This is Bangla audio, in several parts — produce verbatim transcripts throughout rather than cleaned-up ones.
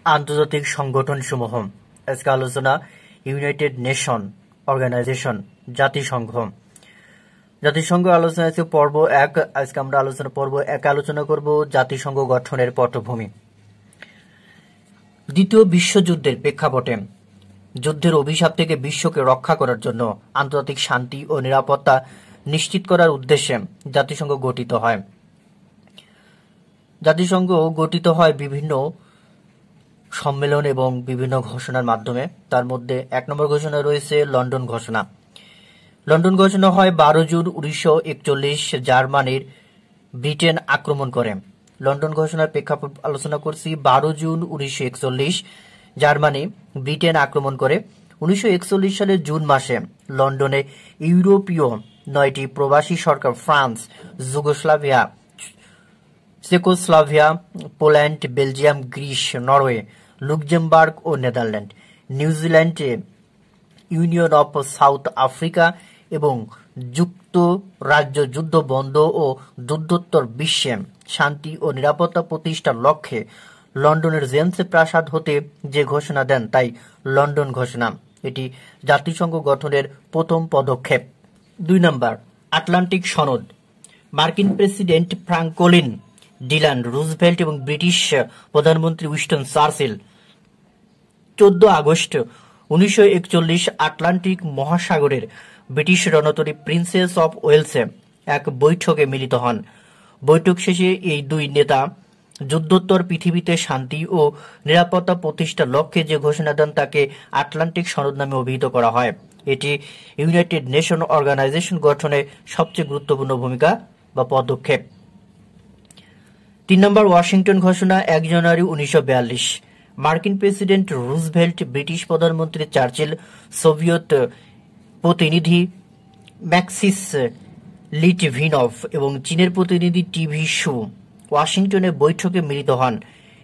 আন্তর্জাতিক সংগঠনসমূহ। আজকে আলোচনা ইউনাইটেড নেশন অর্গানাইজেশন, জাতিসংঘ। জাতিসংঘ আলোচনা আছে পর্ব এক। আজকে আমরা আলোচনা পর্ব এক আলোচনা করব জাতিসংঘ গঠনের পটভূমি। দ্বিতীয় বিশ্বযুদ্ধের প্রেক্ষাপটে যুদ্ধের অভিশাপ থেকে বিশ্বকে রক্ষা করার জন্য আন্তর্জাতিক শান্তি ও নিরাপত্তা নিশ্চিত করার উদ্দেশ্যে জাতিসংঘ গঠিত হয়। জাতিসংঘ গঠিত হয় বিভিন্ন সম্মেলন এবং বিভিন্ন ঘোষণার মাধ্যমে। তার মধ্যে এক নম্বর ঘোষণা রয়েছে লন্ডন ঘোষণা। লন্ডন ঘোষণা হয় বারো জুন উনিশশো একচল্লিশ জার্মানির ব্রিটেন আক্রমণ করে। লন্ডন ঘোষণার প্রেক্ষাপট আলোচনা করছি। বারো জুন উনিশশো একচল্লিশ জার্মানি ব্রিটেন আক্রমণ করে। উনিশশো একচল্লিশ সালের জুন মাসে লন্ডনে ইউরোপীয় নয়টি প্রবাসী সরকার France, Yugoslavia, Czechoslovakia, Poland, Belgium, Greece, Norway, Luxembourg ও নেদারল্যান্ড, নিউজিল্যান্ডে ইউনিয়ন অফ সাউথ আফ্রিকা এবং যুক্তরাজ্য যুদ্ধ বন্ধ ও যুদ্ধোত্তর বিশ্বে শান্তি ও নিরাপত্তা প্রতিষ্ঠার লক্ষ্যে লন্ডনের জেমস প্রাসাদ হতে যে ঘোষণা দেন তাই লন্ডন ঘোষণা। এটি জাতিসংঘ গঠনের প্রথম পদক্ষেপ। দুই নম্বর আটলান্টিক সনদ। মার্কিন প্রেসিডেন্ট ফ্রাঙ্কলিন ডিল্যান্ড রুজভেল্ট এবং ব্রিটিশ প্রধানমন্ত্রী উইনস্টন চার্চিল চোদ্দ আগস্ট উনিশশো একচল্লিশ আটলান্টিক মহাসাগরের ব্রিটিশ রণতরী প্রিন্সেস অফ ওয়েলসে এক বৈঠকে মিলিত হন। বৈঠক শেষে এই দুই নেতা যুদ্ধোত্তর পৃথিবীতে শান্তি ও নিরাপত্তা প্রতিষ্ঠার লক্ষ্যে যে ঘোষণা দেন তাকে আটলান্টিক সনদ নামে অভিহিত করা হয়। এটি ইউনাইটেড নেশন অর্গানাইজেশন গঠনে সবচেয়ে গুরুত্বপূর্ণ ভূমিকা বা পদক্ষেপ। তিন নম্বর ওয়াশিংটন ঘোষণা এক জানুয়ারি উনিশশো বিয়াল্লিশ। মার্কিন প্রেসিডেন্ট রুজভেল্ট, ব্রিটিশ প্রধানমন্ত্রী চার্চিল, সোভিয়েত প্রতিনিধি ম্যাক্সিস লিটভিনভ এবং চীনের প্রতিনিধি টিভি শু ওয়াশিংটনে বৈঠকে মিলিত হন।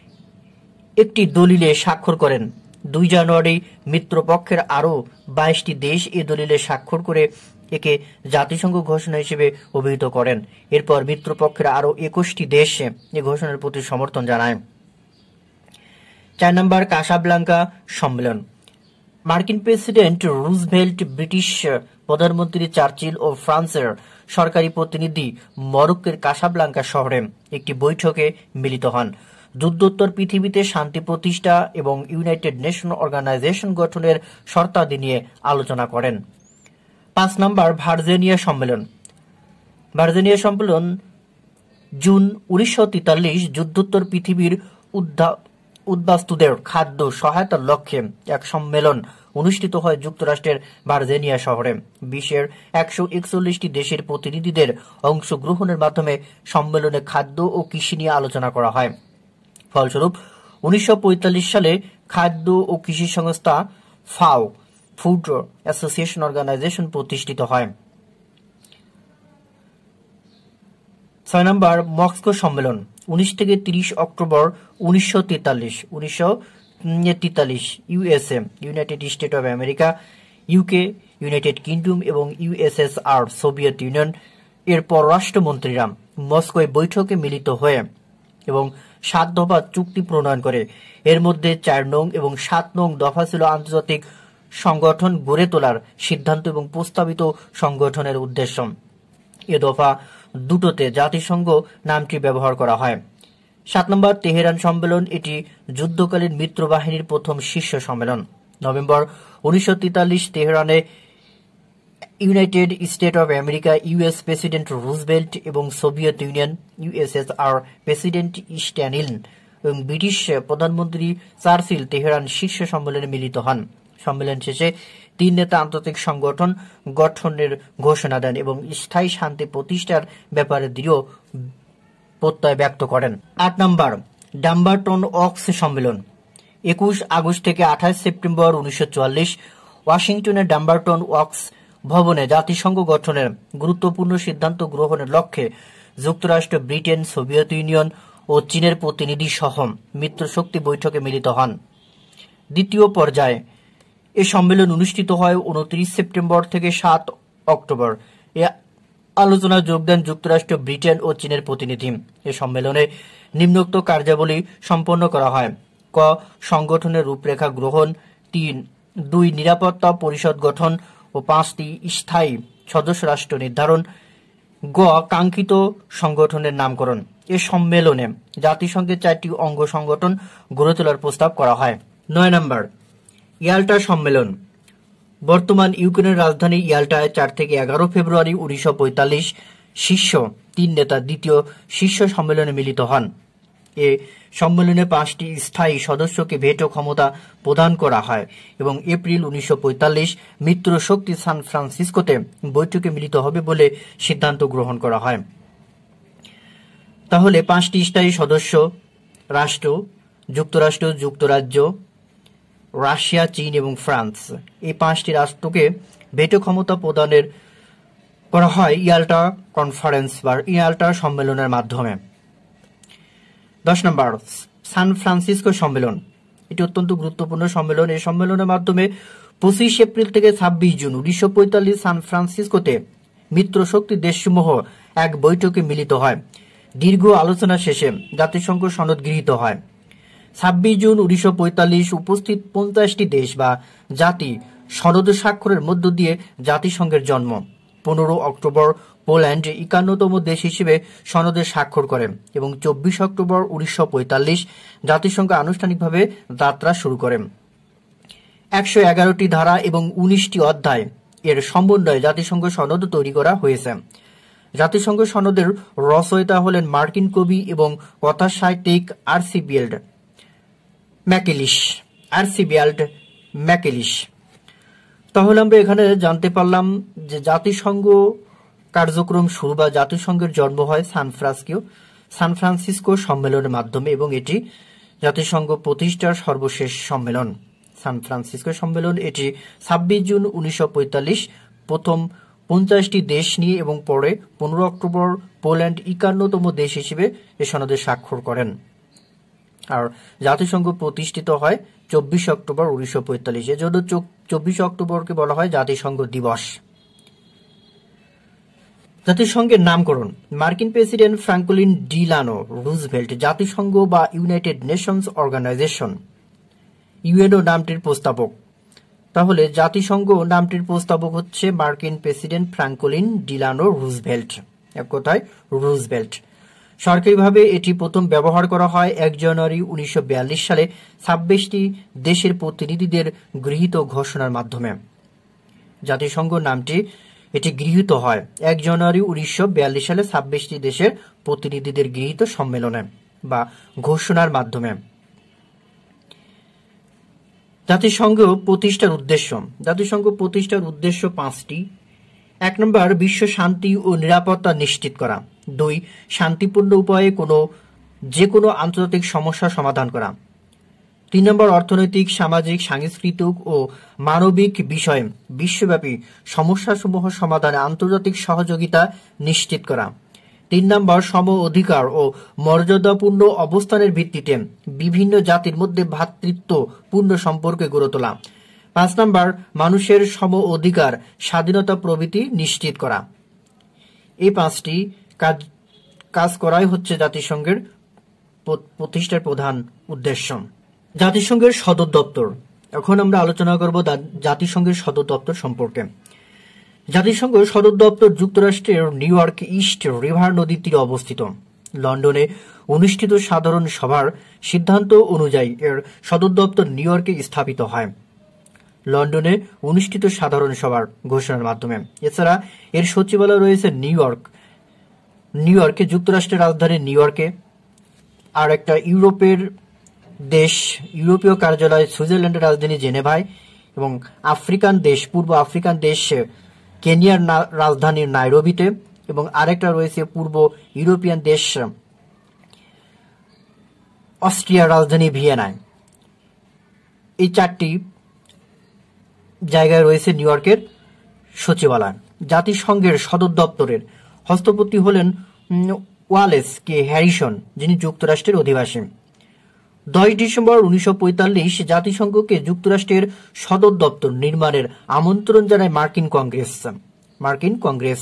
একটি দলিলে স্বাক্ষর করেন। দুই জানুয়ারি মিত্রপক্ষের আরও বাইশটি দেশ এ দলিলে স্বাক্ষর করে একে জাতিসংঘ ঘোষণা হিসেবে অভিহিত করেন। এরপর মিত্রপক্ষের আরও একুশটি দেশ এ ঘোষণার প্রতি সমর্থন জানায়। চার নম্বর কাসাব্লাঙ্কা সম্মেলন। মার্কিন প্রেসিডেন্ট রুজভেল্ট, ব্রিটিশ প্রধানমন্ত্রী চার্চিল ও ফ্রান্সের সরকারি প্রতিনিধি মরক্কোর কাসাব্লাঙ্কা শহরে একটি বৈঠকে মিলিত হন। যুদ্ধোত্তর পৃথিবীতে শান্তি প্রতিষ্ঠা এবং ইউনাইটেড নেশন অর্গানাইজেশন গঠনের শর্তাদি নিয়ে আলোচনা করেন। পাঁচ নম্বর ভার্জিনিয়া সম্মেলন। ভার্জিনিয়া সম্মেলন জুন উনিশশো তেতাল্লিশ যুদ্ধোত্তর পৃথিবীর উদ্বাস্তুদের খাদ্য সহায়তার লক্ষ্যে এক সম্মেলন অনুষ্ঠিত হয় যুক্তরাষ্ট্রের ভার্জিনিয়া শহরে। বিশ্বের একশো একচল্লিশটি দেশের প্রতিনিধিদের অংশগ্রহণের মাধ্যমে সম্মেলনে খাদ্য ও কৃষি নিয়ে আলোচনা করা হয়। ফলস্বরূপ উনিশশো পঁয়তাল্লিশ সালে খাদ্য ও কৃষি সংস্থা ফাও ফুড অ্যাসোসিয়েশন অর্গানাইজেশন প্রতিষ্ঠিত হয়। ছয় নম্বর মস্কো সম্মেলন উনিশ থেকে তিরিশ অক্টোবর উনিশশো তেতাল্লিশ উনিশশো তেতাল্লিশ USA, United State of America, UK, United Kingdom এবং ইউএসএসআর সোভিয়েত ইউনিয়ন এর পররাষ্ট্রমন্ত্রীরা মস্কোয় বৈঠকে মিলিত হয়ে এবং সাত দফা চুক্তি প্রণয়ন করে। এর মধ্যে চার নং এবং সাত নং দফা ছিল আন্তর্জাতিক সংগঠন গড়ে তোলার সিদ্ধান্ত এবং প্রস্তাবিত সংগঠনের উদ্দেশ্য। এ দফা দুটোতে জাতিসংঘ নামটি ব্যবহার করা হয়। সাত নম্বর তেহরান সম্মেলন। এটি যুদ্ধকালীন মিত্রবাহিনীর প্রথম শীর্ষ সম্মেলন। নভেম্বর উনিশশো তেতাল্লিশ তেহরানে United State of America, US president Roosevelt এবং Soviet Union, USSR president Stalin এবং ব্রিটিশ প্রধানমন্ত্রী চার্চিল তেহরান শীর্ষ সম্মেলনে মিলিত হন। সম্মেলন শেষে তিন নেতা আন্তর্জাতিক সংগঠন গঠনের ঘোষণা দেন এবং স্থায়ী শান্তি প্রতিষ্ঠার ব্যাপারে দৃঢ় প্রত্যয় ব্যক্ত করেন। আট নম্বর ডাম্বারটন ওয়াক্স সম্মেলন। একুশ আগস্ট থেকে আঠাশ সেপ্টেম্বর উনিশশো চুয়াল্লিশ ওয়াশিংটনের ডাম্বারটন ওয়াক্স ভবনে জাতিসংঘ গঠনের গুরুত্বপূর্ণ সিদ্ধান্ত গ্রহণের লক্ষ্যে যুক্তরাষ্ট্র, ব্রিটেন, সোভিয়েত ইউনিয়ন ও চীনের প্রতিনিধি সহ মিত্রশক্তি বৈঠকে মিলিত হন। দ্বিতীয় পর্যায়ে এ সম্মেলন অনুষ্ঠিত হয় উনত্রিশ সেপ্টেম্বর থেকে সাত অক্টোবর। এ আলোচনায় যোগ দেন যুক্তরাষ্ট্র, ব্রিটেন ও চীনের প্রতিনিধি। এ সম্মেলনে নিম্নোক্ত কার্যাবলী সম্পন্ন করা হয়। ক সংগঠনের রূপরেখা গ্রহণ, তিন দুই নিরাপত্তা পরিষদ গঠন ও পাঁচটি স্থায়ী সদস্য রাষ্ট্র নির্ধারণ, গ কাঙ্ক্ষিত সংগঠনের নামকরণ। এ সম্মেলনে জাতিসংঘের চারটি অঙ্গ সংগঠন গড়ে তোলার প্রস্তাব করা হয়। নয় নম্বর ইয়াল্টা সম্মেলন। বর্তমান ইউক্রেনের রাজধানী ইয়াল্টায় চার থেকে এগারো ফেব্রুয়ারি উনিশশো পঁয়তাল্লিশ শীর্ষ তিন নেতা দ্বিতীয় শীর্ষ সম্মেলনে মিলিত হন। এ সম্মেলনে পাঁচটি স্থায়ী সদস্যকে ভেটো ক্ষমতা প্রদান করা হয় এবং এপ্রিল উনিশশো পঁয়তাল্লিশ মিত্র শক্তি সান ফ্রান্সিসকোতে বৈঠকে মিলিত হবে বলে সিদ্ধান্ত গ্রহণ করা হয়। তাহলে পাঁচটি স্থায়ী সদস্য রাষ্ট্র যুক্তরাষ্ট্র, যুক্তরাজ্য, রাশিয়া, চীন এবং ফ্রান্স, এই পাঁচটি রাষ্ট্রকে ভেটো ক্ষমতা প্রদানের করা হয় ইয়াল্টা কনফারেন্স বা ইয়াল্টা সম্মেলনের মাধ্যমে। দশ নম্বর সান ফ্রান্সিসকো সম্মেলন। এটি অত্যন্ত গুরুত্বপূর্ণ সম্মেলন। এই সম্মেলনের মাধ্যমে পঁচিশ এপ্রিল থেকে ছাব্বিশ জুন উনিশশো পঁয়তাল্লিশ সান ফ্রান্সিসকোতে মিত্র শক্তি দেশসমূহ এক বৈঠকে মিলিত হয়। দীর্ঘ আলোচনা শেষে জাতিসংঘ সনদ গৃহীত হয়। ছাব্বিশ জুন উনিশশো পঁয়তাল্লিশ উপস্থিত পঞ্চাশটি দেশ বা জাতি সনদ স্বাক্ষরের মধ্য দিয়ে জাতিসংঘের জন্ম। পনেরো অক্টোবর পোল্যান্ড একান্নতম দেশ হিসেবে সনদে স্বাক্ষর করে এবং চব্বিশ অক্টোবর উনিশশো পঁয়তাল্লিশ জাতিসংঘ আনুষ্ঠানিকভাবে যাত্রা শুরু করে। একশো এগারোটি ধারা এবং উনিশটি অধ্যায় এর সমন্বয়ে জাতিসংঘ সনদ তৈরি করা হয়েছে। জাতিসংঘ সনদের রচয়িতা হলেন মার্কিন কবি এবং কথা সাহিত্যিক আর্চিবাল্ড ম্যাকলিশ আর্চিবাল্ড ম্যাকলিশ তাহলে আমরা এখানে জানতে পারলাম যে জাতিসংঘ কার্যক্রম শুরু বা জাতিসংঘের জন্ম হয় সান ফ্রান্সিসকো সান ফ্রান্সিসকো সম্মেলনের মাধ্যমে এবং এটি জাতিসংঘ প্রতিষ্ঠার সর্বশেষ সম্মেলন। সান ফ্রান্সিসকো সম্মেলন এটি ছাব্বিশ জুন উনিশশো পঁয়তাল্লিশ প্রথম পঞ্চাশটি দেশ নিয়ে এবং পরে পনেরো অক্টোবর পোল্যান্ড একান্নতম দেশ হিসেবে এ সনদে স্বাক্ষর করেন। আর জাতিসংঘ প্রতিষ্ঠিত হয় চব্বিশ অক্টোবর উনিশশো পঁয়তাল্লিশ। এজন্য চব্বিশ অক্টোবরকে বলা হয় জাতিসংঘ দিবস। জাতিসংঘের নামকরণ। মার্কিন প্রেসিডেন্ট ফ্রাঙ্কলিন ডিলানো রুজভেল্ট জাতিসংঘ বা ইউনাইটেড নেশনস অর্গানাইজেশন ইউএনও নামটির প্রস্তাবক। তাহলে জাতিসংঘ নামটির প্রস্তাবক হচ্ছে মার্কিন প্রেসিডেন্ট ফ্রাঙ্কলিন ডিলানো রুজভেল্ট, এক কথায় রুজভেল্ট। সরকারিভাবে এটি প্রথম ব্যবহার করা হয় এক জানুয়ারি উনিশশো বিয়াল্লিশ সালে ছাব্বিশটি দেশের প্রতিনিধিদের গৃহীত ঘোষণার মাধ্যমে। জাতিসংঘ নামটি এটি গৃহীত হয় এক জানুয়ারি উনিশশো বিয়াল্লিশ সালে ছাব্বিশটি দেশের প্রতিনিধিদের গৃহীত সম্মেলনে বা ঘোষণার মাধ্যমে। জাতিসংঘ প্রতিষ্ঠার উদ্দেশ্য। জাতিসংঘ প্রতিষ্ঠার উদ্দেশ্য পাঁচটি। এক নম্বর বিশ্ব শান্তি ও নিরাপত্তা নিশ্চিত করা। দুই শান্তিপূর্ণ উপায়ে কোনো যে কোনো আন্তর্জাতিক সমস্যা সমাধান করা। তিন নম্বর অর্থনৈতিক, সামাজিক, সাংস্কৃতিক ও মানবিক বিষয়ে বিশ্বব্যাপী সমস্যাসমূহ সমাধানে আন্তর্জাতিক সহযোগিতা নিশ্চিত করা। তিন নম্বর সম অধিকার ও মর্যাদাপূর্ণ অবস্থানের ভিত্তিতে বিভিন্ন জাতির মধ্যে ভ্রাতৃত্বপূর্ণ সম্পর্ক গড়ে তোলা। পাঁচ নম্বর মানুষের সম অধিকার, স্বাধীনতা প্রভৃতি নিশ্চিত করা। এই পাঁচটি কাজ কাজ করাই হচ্ছে জাতিসংঘের প্রতিষ্ঠার প্রধান উদ্দেশ্য। জাতিসংঘের সদর দপ্তর। এখন আমরা আলোচনা করব জাতিসংঘের সদর দপ্তর সম্পর্কে। জাতিসংঘ সদর দপ্তর যুক্তরাষ্ট্রের নিউ ইয়র্ক ইস্ট রিভার নদীর তীরে অবস্থিত। লন্ডনে অনুষ্ঠিত সাধারণ সভার সিদ্ধান্ত অনুযায়ী এর সদর দপ্তর নিউ ইয়র্কে স্থাপিত হয়। লন্ডনে অনুষ্ঠিত সাধারণ সভার ঘোষণার মাধ্যমে। এছাড়া এর সচিবালয় রয়েছে নিউ ইয়র্ক নিউ ইয়র্কে যুক্তরাষ্ট্রের রাজধানী নিউ ইয়র্কে। আর একটা ইউরোপের দেশ ইউরোপীয় কার্যালয় সুইজারল্যান্ডের রাজধানী জেনেভায় এবং আফ্রিকান দেশ পূর্ব আফ্রিকান দেশ কেনিয়ার রাজধানী নাইরোবিতে এবং আরেকটা রয়েছে পূর্ব ইউরোপিয়ান দেশ অস্ট্রিয়ার রাজধানী ভিয়েনায়। এই চারটি জায়গায় রয়েছে নিউ ইয়র্কের সচিবালয়। জাতিসংঘের সদর দপ্তরের হস্তপতি হলেন ওয়ালেস কে হ্যারিসন, যিনি যুক্তরাষ্ট্রের অধিবাসী। দশ ডিসেম্বর উনিশশো পঁয়তাল্লিশ জাতিসংঘকে যুক্তরাষ্ট্রের সদর দপ্তর নির্মাণের আমন্ত্রণ জানায় মার্কিন কংগ্রেস মার্কিন কংগ্রেস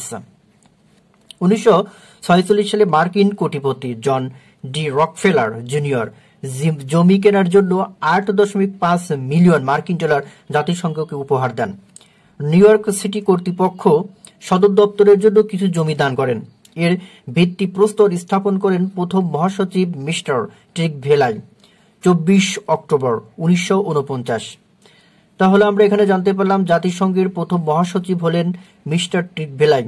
উনিশশো ছয়চল্লিশ সালে মার্কিন কোটিপতি জন ডি রকফেলার জুনিয়র জমি কেনার জন্য আট দশমিক পাঁচ মিলিয়ন মার্কিন ডলার জাতিসংঘকে উপহার দেন। নিউ ইয়র্ক সিটি কর্তৃপক্ষ সদর দপ্তরের জন্য কিছু জমি দান করেন। এর ভিত্তিপ্রস্তর স্থাপন করেন প্রথম মহাসচিব মিস্টার ট্রিক ভেলাই চব্বিশ অক্টোবর উনিশশো উনপঞ্চাশ। তাহলে আমরা এখানে জানতে পারলাম জাতিসংঘের প্রথম মহাসচিব হলেন মিস্টার ট্রিক ভেলাই।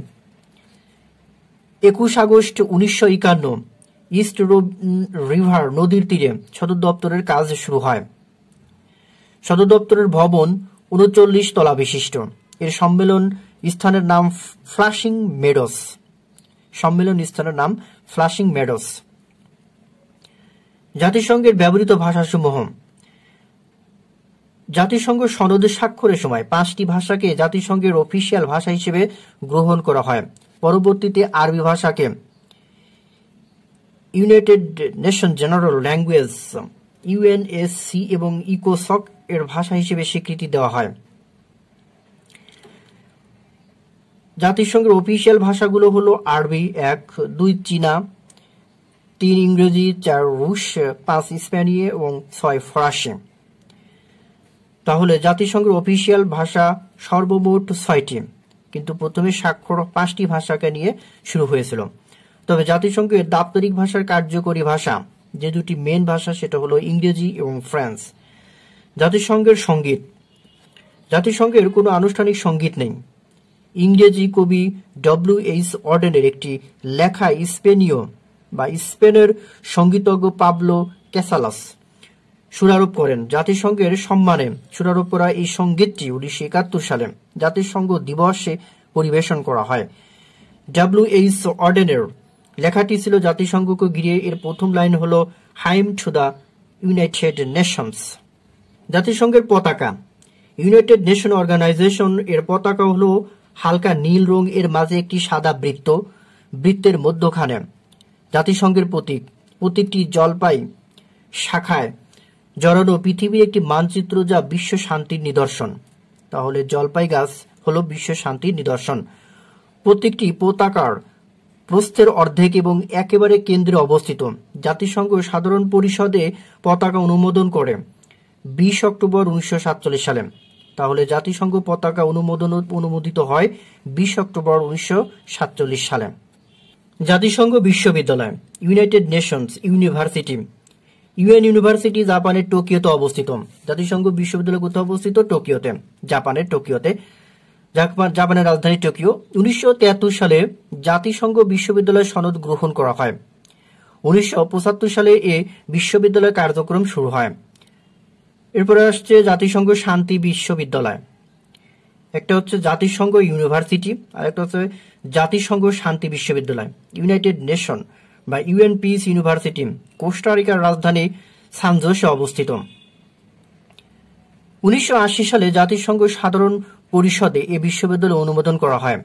একুশ আগস্ট উনিশশো একান্ন ইস্ট রিভার নদীর তীরে সদর দপ্তরের কাজ শুরু হয়। সদর দপ্তরের ভবন উনচল্লিশ তলা বিশিষ্ট। এর সম্মেলন স্থানের নাম ফ্লাশিং মেডোস। সম্মেলন স্থানের নাম ফ্লাশিং মেডোস। জাতিসংঘের ব্যবহৃত ভাষাসমূহ। জাতিসংঘ সনদে স্বাক্ষরের সময় পাঁচটি ভাষাকে জাতিসংঘের অফিসিয়াল ভাষা হিসেবে গ্রহণ করা হয়। পরবর্তীতে আরবি ভাষাকে United Nation General Language UNSC এবং ইকোসক এর ভাষা হিসেবে স্বীকৃতি দেওয়া হয়। জাতিসংঘের অফিসিয়াল ভাষাগুলো হলো আরবি এক, দুই চীনা, তিন ইংরেজি, চার রুশ, পাঁচ স্পেনীয় এবং ছয় ফরাসি। তাহলে জাতিসংঘের অফিসিয়াল ভাষা সর্বমোট ছয়টি, কিন্তু প্রথমে স্বাক্ষর পাঁচটি ভাষাকে নিয়ে শুরু হয়েছিল। তবে জাতিসংঘের দাপ্তরিক ভাষার কার্যকরী ভাষা যে দুটি মেন ভাষা সেটা হলো ইংরেজি এবং ফ্রান্স। জাতিসংঘের সঙ্গীত। জাতিসংঘের কোনো আনুষ্ঠানিক সঙ্গীত নেই। ইংরেজি কবি ডব্লিউ এইচ অর্ডেনের একটি লেখা স্পেনীয় বা স্পেনের সঙ্গীতজ্ঞ পাবলো ক্যাসালাস সুরারোপ করেন। জাতিসংঘের সম্মানে সুরারোপ করা এই সঙ্গীতটি উনিশশো একাত্তর সালে জাতিসংঘ দিবসে পরিবেশন করা হয়। ডব্লিউ এইচ অর্ডেনের লেখাটি ছিল জাতিসংঘকে ঘিরে। এর প্রথম লাইন হল hymn to the United Nations. জাতিসংঘের পতাকা। ইউনাইটেড নেশন অর্গানাইজেশন এর পতাকা হল হালকা নীল রং, এর মাঝে একটি সাদা বৃত্ত, বৃত্তের মধ্যখানে জাতিসংঘের প্রতীক। প্রতীকটি জলপাই শাখায় জড়ানো পৃথিবীর একটি মানচিত্র যা বিশ্ব শান্তির নিদর্শন। তাহলে জলপাই গাছ হলো বিশ্ব শান্তির নিদর্শন। প্রত্যেকটি পতাকার প্রস্থের অর্ধেক এবং একেবারে কেন্দ্রে অবস্থিত। জাতিসংঘ সাধারণ পরিষদে পতাকা অনুমোদন করে বিশ অক্টোবর উনিশশো সাতচল্লিশ সালে। তাহলে জাতিসংঘ পতাকা অনুমোদন অনুমোদিত হয় বিশ অক্টোবর উনিশশো সাতচল্লিশ সালে। জাতিসংঘ বিশ্ববিদ্যালয়। United Nations University. UN University জাপানের টোকিওতে অবস্থিত। জাতিসংঘ বিশ্ববিদ্যালয় কোথায় অবস্থিত? টোকিওতে, জাপানের টোকিওতে। জাপানের রাজধানী টোকিও। উনিশশো তিয়াত্তর সালে জাতিসংঘ বিশ্ববিদ্যালয় সনদ গ্রহণ করা হয়। উনিশশো পঁচাত্তর সালে এ বিশ্ববিদ্যালয় কার্যক্রম শুরু হয়। এরপরে আসছে জাতিসংঘ শান্তি বিশ্ববিদ্যালয়। একটা হচ্ছে জাতিসংঘ ইউনিভার্সিটি আর একটা হচ্ছে জাতিসংঘ শান্তি বিশ্ববিদ্যালয়। ইউনাইটেড নেশন বা ইউএন পিস ইউনিভার্সিটি কোস্টারিকার রাজধানী সান জোসে অবস্থিত। উনিশশো আশি সালে জাতিসংঘ সাধারণ পরিষদে এ বিশ্ববিদ্যালয় অনুমোদন করা হয়।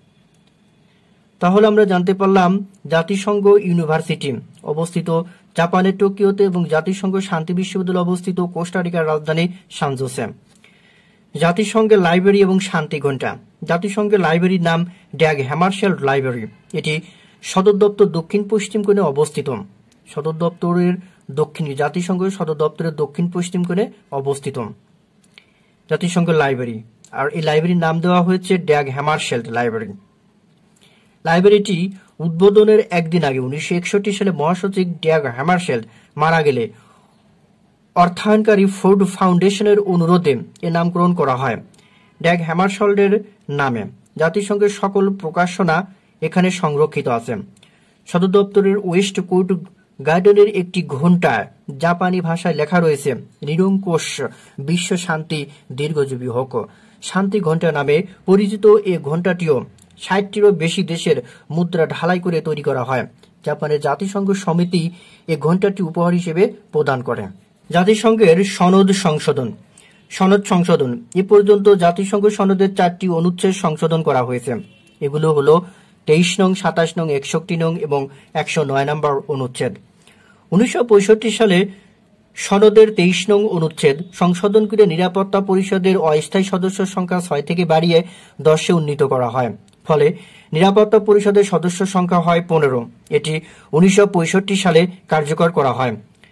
তাহলে আমরা জানতে পারলাম জাতিসংঘ ইউনিভার্সিটি অবস্থিত জাপানের টোকিওতে এবং জাতিসংঘ শান্তি বিশ্ববিদ্যালয় অবস্থিত কোস্টারিকার রাজধানী সান জোসে। জাতিসংঘের লাইব্রেরি এবং শান্তি ঘণ্টা। জাতিসংঘের লাইব্রেরির নাম ড্যাগ হ্যামারশেল্ড লাইব্রেরি। এটি সদর দপ্তর দক্ষিণ পশ্চিম কোণে অবস্থিত। সদর দপ্তরের দক্ষিণ জাতিসংঘের সদর দপ্তরের দক্ষিণ পশ্চিম কোণে অবস্থিত জাতিসংঘের লাইব্রেরি, আর এই লাইব্রেরির নাম দেওয়া হয়েছে ড্যাগ হ্যামারশেল্ড লাইব্রেরি। লাইব্রেরিটি উদ্বোধনের একদিন আগে উনিশশো একষট্টি সালে মহাসচিব ড্যাগ হ্যামারশেল্ড মারা গেলে অর্থায়নকারী ফোর্ড ফাউন্ডেশনের অনুরোধে এ নামকরণ করা হয় ড্যাগ হ্যামারশেল্ডের নামে। জাতিসংঘের সকল প্রকাশনা এখানে সংরক্ষিত আছে। সদর দপ্তরের ওয়েস্ট কোর্ট গার্ডেনের একটি ঘণ্টায় জাপানি ভাষায় লেখা রয়েছে নিরঙ্কুশ বিশ্ব শান্তি দীর্ঘজীবী হোক। শান্তি ঘণ্টা নামে পরিচিত এ ঘণ্টাটিও ষাটটিরও বেশি দেশের মুদ্রা ঢালাই করে তৈরি করা হয়। জাপানের জাতিসংঘ সমিতি এ ঘণ্টাটি উপহার হিসেবে প্রদান করে। জাতিসংঘের সনদ সংশোধন। সনদ সংশোধন এ পর্যন্ত জাতিসংঘ সনদের চারটি অনুচ্ছেদ সংশোধন করা হয়েছে। এগুলো হলো তেইশ নং, সাতাশ নং, একষট্টি নং এবং একশো নয় নম্বর অনুচ্ছেদ। উনিশশো পঁয়ষট্টি সালে সনদের তেইশ নং অনুচ্ছেদ সংশোধন করে নিরাপত্তা পরিষদের অস্থায়ী সদস্য সংখ্যা ছয় থেকে বাড়িয়ে দশে উন্নীত করা হয়। ফলে নিরাপত্তা পরিষদের সদস্য সংখ্যা হয় পনেরো। এটি উনিশশো পঁয়ষট্টি সালে কার্যকর করা হয়।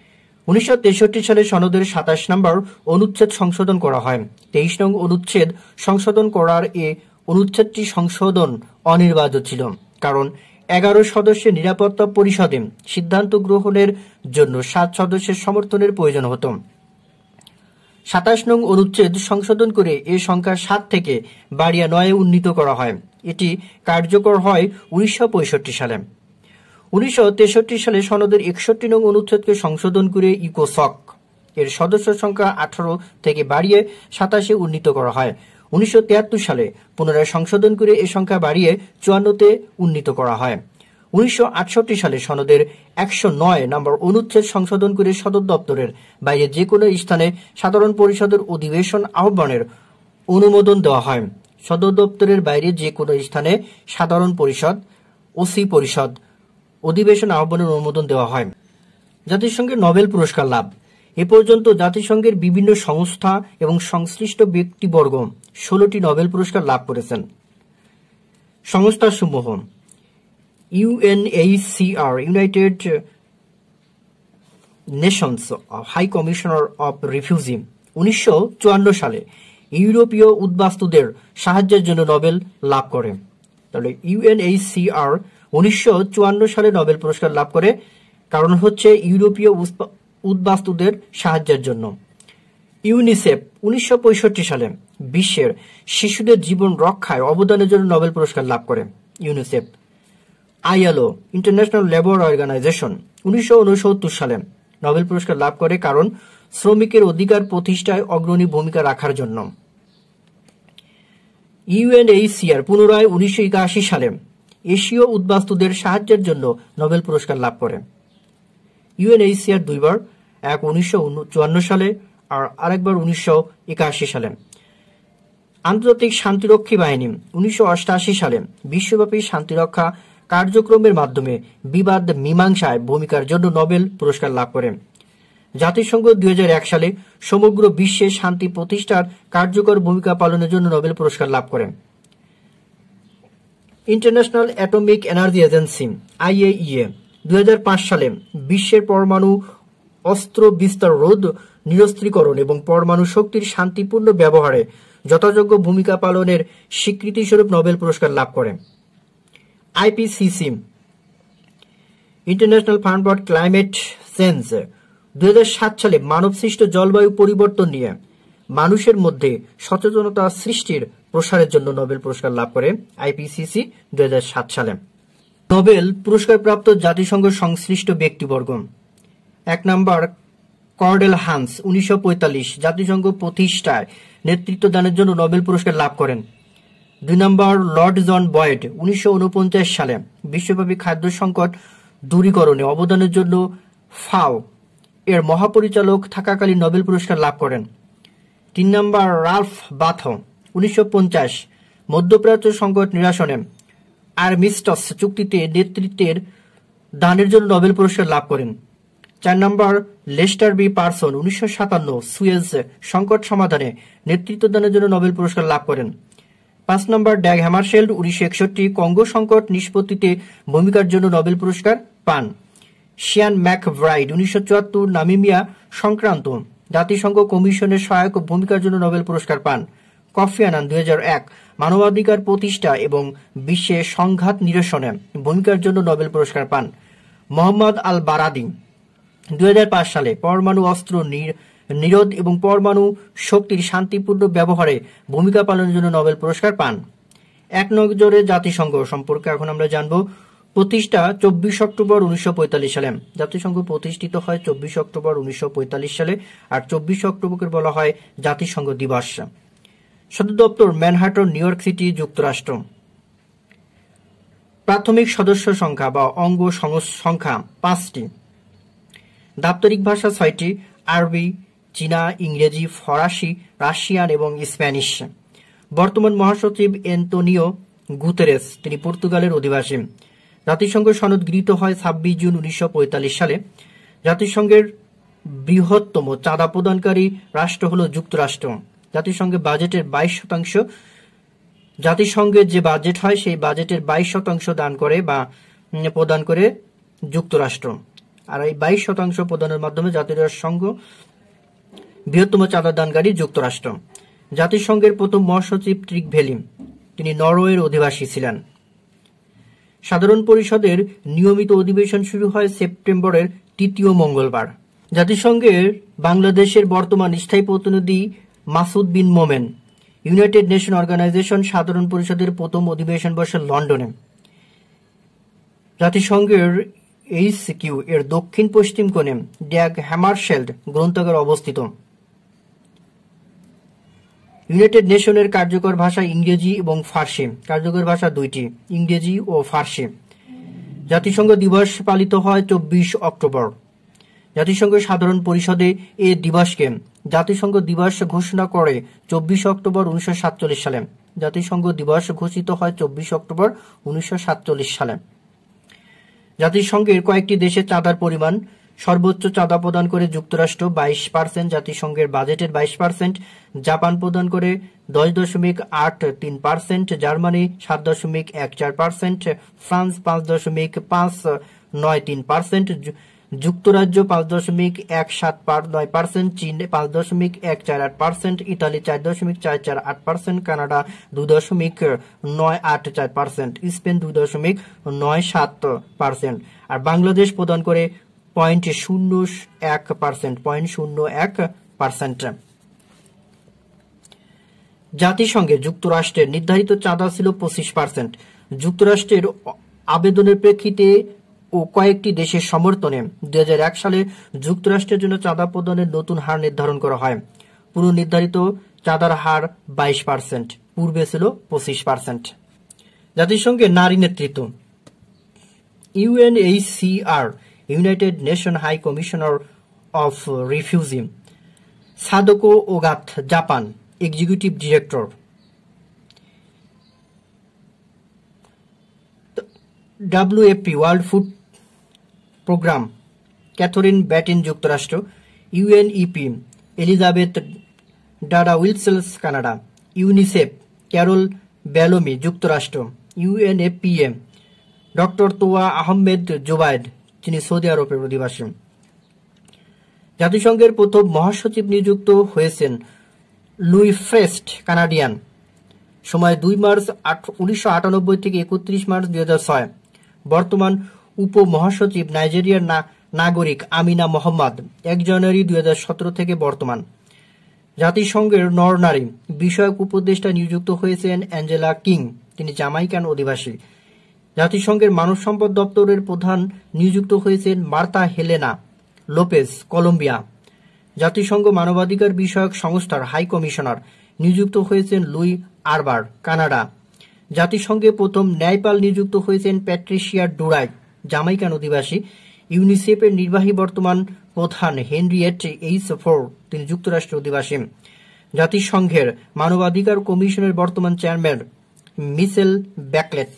উনিশশো তেষট্টি সালে সনদের সাতাশ নম্বর অনুচ্ছেদ সংশোধন করা হয়। তেইশ নং অনুচ্ছেদ সংশোধন করার এ অনুচ্ছেদটি সংশোধন অনিবার্য ছিল, কারণ এগারো সদস্যের নিরাপত্তা পরিষদে সিদ্ধান্ত গ্রহণের জন্য সাত সদস্যের সমর্থনের প্রয়োজন হতো। সাতাশ নং অনুচ্ছেদ সংশোধন করে এ সংখ্যা সাত থেকে বাড়িয়ে নয়ে উন্নীত করা হয়। এটি কার্যকর হয় উনিশশো পঁয়ষট্টি সালে। উনিশশো তেষট্টি সালে সনদের একষট্টি নং অনুচ্ছেদকে সংশোধন করে ইকোসক এর সদস্য সংখ্যা আঠারো থেকে বাড়িয়ে সাতাশে উন্নীত করা হয়। উনিশশো তিয়াত্তর সালে পুনরায় সংশোধন করে এ সংখ্যা বাড়িয়ে চুয়ান্নতে উন্নীত করা হয়। উনিশশো আটষট্টি সালে সনদের একশো নয় নম্বর অনুচ্ছেদ সংশোধন করে সদর দপ্তরের বাইরে যে কোনো স্থানে সাধারণ পরিষদের অধিবেশন আহ্বানের অনুমোদন দেওয়া হয়। সদর দপ্তরের বাইরে যে কোনো স্থানে সাধারণ পরিষদ ওসি পরিষদ অধিবেশন আহ্বানের অনুমোদন দেওয়া হয়। জাতিসংঘের নোবেল পুরস্কার লাভ। এ পর্যন্ত জাতিসংঘের বিভিন্ন সংস্থা এবং সংশ্লিষ্ট ব্যক্তিবর্গ ষোলোটি নোবেল পুরস্কার লাভ করেছেন। সংস্থাসমূহ: UNHCR, United Nations High Commissioner of Refugee, উনিশশো চুয়ান্ন সালে ইউরোপীয় উদ্বাস্তুদের সাহায্যের জন্য নোবেল লাভ করে। তাহলে ইউএনএইচসিআর উনিশশো চুয়ান্ন সালে নোবেল পুরস্কার লাভ করে, কারণ হচ্ছে ইউরোপীয় উদ্বাস্তুদের সাহায্যের জন্য। ইউনিসেফ উনিশশো পঁয়ষট্টি সালে বিশ্বের শিশুদের জীবন রক্ষায় অবদানের জন্য নোবেল পুরস্কার লাভ করে UNICEF. ILO, International Labour Organisation, উনিশশো উনসত্তর সালে নোবেল পুরস্কার লাভ করে, কারণ শ্রমিকের অধিকার প্রতিষ্ঠায় অগ্রণী ভূমিকা রাখার জন্য। ইউএনএইচসিআর পুনরায় উনিশশো একাশি সালে এশীয় উদ্বাস্তুদের সাহায্যের জন্য নোবেল পুরস্কার লাভ করে। ইউএনএইচসিআর দুইবার, এক উনিশশো চুয়ান্ন সালে আর আরেকবার উনিশশো একাশি সালে। আন্তর্জাতিক শান্তিরক্ষী বাহিনী উনিশশো অষ্টাশি সালে বিশ্বব্যাপী শান্তিরক্ষা কার্যক্রমের মাধ্যমে বিবাদ মীমাংসায় ভূমিকার জন্য নোবেল পুরস্কার লাভ করে। জাতিসংঘ দুই হাজার এক সালে সমগ্র বিশ্বে শান্তি প্রতিষ্ঠার কার্যকর ভূমিকা পালনের জন্য নোবেল পুরস্কার লাভ করে। International Atomic Energy Agency IAEA দুই হাজার পাঁচ সালে বিশ্বের পরমাণু অস্ত্র বিস্তার রোধ, নিরস্ত্রীকরণ এবং পরমাণু শক্তির শান্তিপূর্ণ ব্যবহারে যথাযোগ্য ভূমিকা পালনের স্বীকৃতিস্বরূপ নোবেল পুরস্কার লাভ করে। IPCC International Fund for Climate Change দুই হাজার সাত সালে মানবসৃষ্ট জলবায়ু পরিবর্তন নিয়ে মানুষের মধ্যে সচেতনতা সৃষ্টির প্রসারের জন্য নোবেল পুরস্কার লাভ করে আইপিসিসি দুই হাজার সাত সালে। নোবেল পুরস্কার প্রাপ্ত জাতিসংঘ সংশ্লিষ্ট ব্যক্তিবর্গ: এক নম্বর কর্ডেল হান্স, উনিশশো পঁয়তাল্লিশ জাতিসংঘ প্রতিষ্ঠায় নেতৃত্ব দানের জন্য নোবেল পুরস্কার লাভ করেন। দুই নম্বর লর্ড জন বয়েড, উনিশশো উনপঞ্চাশ সালে বিশ্বব্যাপী খাদ্য সংকট দূরীকরণে অবদানের জন্য ফাও এর মহাপরিচালক থাকাকালীন নোবেল পুরস্কার লাভ করেন। তিন নম্বর রালফ বাথো, উনিশশো পঞ্চাশ মধ্যপ্রাচ্য সংকট নিরসনে আর্মিস্টাস চুক্তিতে নেতৃত্বের দানের জন্য নোবেল পুরস্কার লাভ করেন। চার নম্বর লেস্টার বি পারসন, উনিশশো সাতান্ন সুয়েজ সংকট সমাধানে নেতৃত্ব দানের জন্য নোবেল পুরস্কার লাভ করেন। পাঁচ নম্বর ড্যাগ হ্যামারশেল্ড, উনিশশো একষট্টি কঙ্গো সংকট নিষ্পত্তিতে ভূমিকার জন্য নোবেল পুরস্কার পান। শিয়ান ম্যাকব্রাইড, উনিশশো চুয়াত্তর নামিবিয়া সংক্রান্ত জাতিসংঘ কমিশনের সহায়ক ভূমিকার জন্য নোবেল পুরস্কার পান। কফি আনান, দুই হাজার এক মানবাধিকার প্রতিষ্ঠা এবং বিশ্বে সংঘাত নিরসনে ভূমিকার জন্য নোবেল পুরস্কার পান। মোহাম্মদ আল বারাদি, দুই হাজার পাঁচ সালে পরমাণু অস্ত্র নিরোধ এবং পরমাণু শক্তির শান্তিপূর্ণ ব্যবহারে ভূমিকা পালনের জন্য নোবেল পুরস্কার পান। এক নজরে জাতিসংঘ সম্পর্কে এখন আমরা জানব। প্রতিষ্ঠা চব্বিশ অক্টোবর উনিশশো পঁয়তাল্লিশ সালে। জাতিসংঘ প্রতিষ্ঠিত হয় চব্বিশ অক্টোবর উনিশশো পঁয়তাল্লিশ সালে, আর চব্বিশ অক্টোবরকে বলা হয় জাতিসংঘ দিবস। সদর দপ্তর ম্যানহাটন, নিউ ইয়র্ক সিটি, যুক্তরাষ্ট্র। প্রাথমিক সদস্য সংখ্যা বা অঙ্গ সংখ্যা পাঁচটি। দাপ্তরিক ভাষা ছয়টি: আরবি, চীনা, ইংরেজি, ফরাসি, রাশিয়ান এবং স্প্যানিশ। বর্তমান মহাসচিব এন্তোনিও গুতেরেস, তিনি পর্তুগালের অধিবাসী। জাতিসংঘ সনদ গৃহীত হয় ছাব্বিশ জুন উনিশশো পঁয়তাল্লিশ সালে। জাতিসংঘের বৃহত্তম চাঁদা প্রদানকারী রাষ্ট্র হল যুক্তরাষ্ট্র। জাতিসংঘের বাজেটের বাইশ শতাংশ জাতিসংঘের যে বাজেট হয় সেই বাজেটের বাইশ শতাংশ দান করে বা প্রদান করে যুক্তরাষ্ট্র। আর এই বাইশ শতাংশ প্রদানের মাধ্যমে জাতিসংঘ বৃহত্তম চাঁদা দানকারী যুক্তরাষ্ট্র। জাতিসংঘের প্রথম মহাসচিব ট্রিক ভ্যালি, তিনি নরওয়ের অধিবাসী ছিলেন। সাধারণ পরিষদের নিয়মিত অধিবেশন শুরু হয় সেপ্টেম্বরের তৃতীয় মঙ্গলবার। জাতিসংঘের বাংলাদেশের বর্তমান স্থায়ী প্রতিনিধি Masud Bin Momen. United Nation Organisation সাধারণ পরিষদের প্রথম অধিবেশন বসে লন্ডনে। জাতিসংঘের এইচ কিউ এর দক্ষিণ পশ্চিম কোণে ড্যাগ হ্যামারশেল্ড গ্রন্থাগার অবস্থিত। ইউনাইটেড নেশনের কার্যকর ভাষা ইংরেজি এবং ফার্সি। কার্যকর ভাষা দুইটি, ইংরেজি ও ফার্সি। জাতিসংঘ দিবস পালিত হয় চব্বিশ অক্টোবর। জাতিসংঘ সাধারণ পরিষদে এ দিবসকে জাতিসংঘ দিবস ঘোষণা করে চব্বিশ অক্টোবর উনিশশো সাতচল্লিশ সালে। জাতিসংঘ দিবস ঘোষিত হয় চব্বিশ অক্টোবর উনিশশো সাতচল্লিশ সালে। জাতিসংঘের কয়েকটি দেশে চাঁদার পরিমাণ: সর্বোচ্চ চাঁদা প্রদান করে যুক্তরাষ্ট্র বাইশ পার্সেন্ট, জাতিসংঘের বাজেটের বাইশ পার্সেন্ট। জাপান প্রদান করে দশ দশমিক আট তিন পার্সেন্ট, জার্মানি সাত দশমিক এক চার পার্সেন্ট, ফ্রান্স পাঁচ দশমিক পাঁচ নয় তিন পার্সেন্ট, যুক্তরাজ্য পাঁচ দশমিক এক সাত নয় পার্সেন্ট, চীন পাঁচ দশমিক এক চার আট পার্সেন্ট, ইতালি চার দশমিক চার চার আট পার্সেন্ট, কানাডা দুই দশমিক নয় আট চার পার্সেন্ট, স্পেন দুই দশমিক নয় সাত পার্সেন্ট। আর বাংলাদেশ প্রদান করে পয়েন্ট শূন্য এক পার্সেন্ট পয়েন্ট শূন্য এক পার্সেন্ট। জাতিসংঘে যুক্তরাষ্ট্রের নির্ধারিত চাঁদা ছিল পঁচিশ পার্সেন্ট। যুক্তরাষ্ট্রের আবেদনের প্রেক্ষিতে ও কয়েকটি দেশের সমর্থনে দুই হাজার এক সালে যুক্তরাষ্ট্রের জন্য চাঁদা প্রদানের নতুন হার নির্ধারণ করা হয়। পুরো নির্ধারিত চাঁদার হার বাইশ পার্সেন্ট, পূর্বে ছিল পঁচিশ পার্সেন্ট। জাতিসংঘের নারী নেতৃত্ব: UNHCR, United Nation High Commissioner of Refugee. Sadako Ogata, Japan, executive director. WFP, World Food Programme, Catherine Battin, যুক্তরাষ্ট্র। UNEP, Elizabeth Dowdeswell, Canada. UNICEF, Carol Bellamy, যুক্তরাষ্ট্র। ইউএনএফপিএ, ডক্টর তোয়া আহমেদ জোবায়েদ, যিনি সৌদি আরবের অধিবাসী। জাতিসংঘের প্রথম মহাসচিব নিযুক্ত হয়েছেন লুই ফ্রেস্ট, কানাডিয়ান। সময় দুই মার্চ উনিশশো আটানব্বই থেকে একত্রিশ মার্চ দুই হাজার ছয়। বর্তমান উপ মহাসচিব নাইজেরিয়ার নাগরিক আমিনা মোহাম্মদ, এক জানুয়ারি দুই হাজার সতেরো থেকে বর্তমান। জাতিসংঘের নর-নারী বিষয়ক উপদেষ্টা নিযুক্ত হয়েছেন অ্যাঞ্জেলা কিং, তিনি জামাইকান অধিবাসী। জাতিসংঘের মানব সম্পদ দপ্তরের প্রধান নিযুক্ত হয়েছেন মার্তা হেলেনা লোপেজ, কলম্বিয়া। জাতিসংঘ মানবাধিকার বিষয়ক সংস্থার হাই কমিশনার নিযুক্ত হয়েছেন লুই আরবার, কানাডা। জাতিসংঘে প্রথম ন্যায়পাল নিযুক্ত হয়েছেন প্যাট্রিশিয়া ডুরাই, জামাইকান অধিবাসী। ইউনিসেফের নির্বাহী বর্তমান প্রধান হেনরিয়েট এইচ ফোর, তিনি যুক্তরাষ্ট্রের অধিবাসী। জাতিসংঘের মানবাধিকার কমিশনের বর্তমান চেয়ারম্যান মিশেল ব্যাকলেট।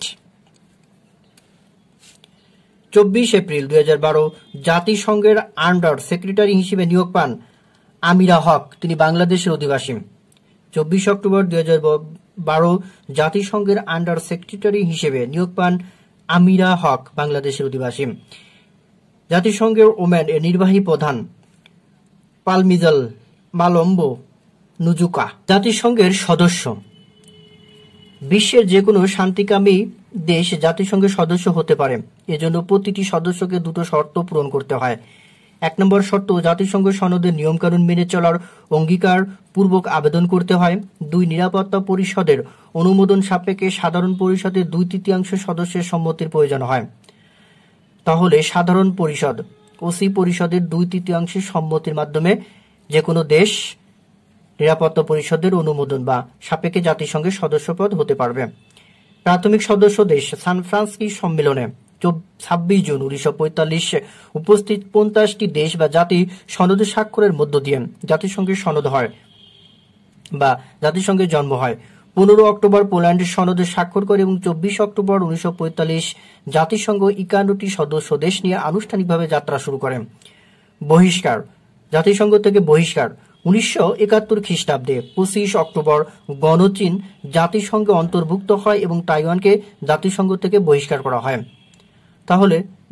চব্বিশ এপ্রিল দুই হাজার বারো জাতিসংঘের আন্ডার সেক্রেটারি হিসেবে নিয়োগ পান আমিরা হক, তিনি বাংলাদেশের অধিবাসী। চব্বিশ অক্টোবর দুই হাজার বারো জাতিসংঘের আন্ডার সেক্রেটারি হিসেবে নিয়োগ পান আমিরা হক, বাংলাদেশের অধিবাসী। জাতিসংঘের ওমেন এর নির্বাহী প্রধান পালমিজাল মালম্বো নুজুকা। জাতিসংঘের সদস্য: বিশ্বের যে কোনো শান্তিকামী দেশ জাতিসংঘের সদস্য হতে পারে। এজন্য প্রতিটি সদস্যকে দুটো শর্ত পূরণ করতে হয়। এক নম্বর শর্ত, জাতিসংঘ সনদের নিয়মকানুন মেনে চলার অঙ্গীকার পূর্বক আবেদন করতে হয়। দুই, নিরাপত্তা পরিষদের অনুমোদন সাপেক্ষে সাধারণ পরিষদের দুই তৃতীয়াংশ সদস্যের সম্মতির প্রয়োজন হয়। তাহলে সাধারণ পরিষদ ওসি পরিষদের দুই তৃতীয়াংশের সম্মতির মাধ্যমে যে কোনো দেশ নিরাপত্তা পরিষদের অনুমোদন বা সাপেক্ষে জাতিসংঘের সদস্যপদ হতে পারবে। প্রাথমিক সদস্য দেশ: সান ফ্রান্সিসকো সম্মেলনে ছাব্বিশ জুন উনিশশো পঁয়তাল্লিশ উপস্থিত পঞ্চাশটি দেশ বা জাতি সনদে স্বাক্ষরের মধ্য দিয়ে জাতিসংঘের সনদ হয় বা জাতিসংঘের জন্ম হয়। পনেরো অক্টোবর পোল্যান্ডের সনদে স্বাক্ষর করে এবং চব্বিশ অক্টোবর উনিশশো পঁয়তাল্লিশ জাতিসংঘ একান্নটি সদস্য দেশ নিয়ে আনুষ্ঠানিকভাবে যাত্রা শুরু করে। বহিষ্কার: জাতিসংঘ থেকে বহিষ্কার উনিশশো একাত্তর খ্রিস্টাব্দে পঁচিশ অক্টোবর গণচীন জাতিসংঘে অন্তর্ভুক্ত হয় এবং তাইওয়ানকে জাতিসংঘ থেকে বহিষ্কার করা হয়। তাহলে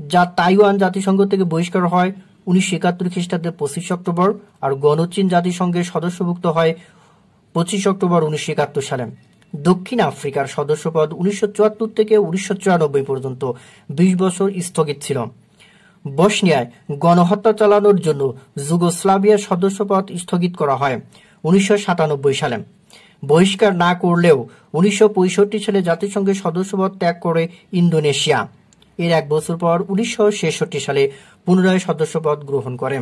যা তাইওয়ান জাতিসংঘ থেকে বহিষ্কার হয় উনিশশো একাত্তর খ্রিস্টাব্দের পঁচিশ অক্টোবর, আর গণচীন জাতিসংঘের সদস্যভুক্ত হয় পঁচিশ অক্টোবর উনিশশো একাত্তর সালে। দক্ষিণ আফ্রিকার সদস্যপদ উনিশশো চুয়াত্তর থেকে উনিশশো চুরানব্বই পর্যন্ত বিশ বছর স্থগিত ছিল। বসনিয়ায় গণহত্যা চালানোর জন্য যুগোস্লাভিয়ার সদস্যপদ স্থগিত করা হয় উনিশশো সাতানব্বই সালে। বহিষ্কার না করলেও উনিশশো পঁয়ষট্টি সালে জাতিসংঘের সদস্যপদ ত্যাগ করে ইন্দোনেশিয়া। এর এক বছর পর উনিশশো ছেষট্টি সালে পুনরায় সদস্যপদ গ্রহণ করে।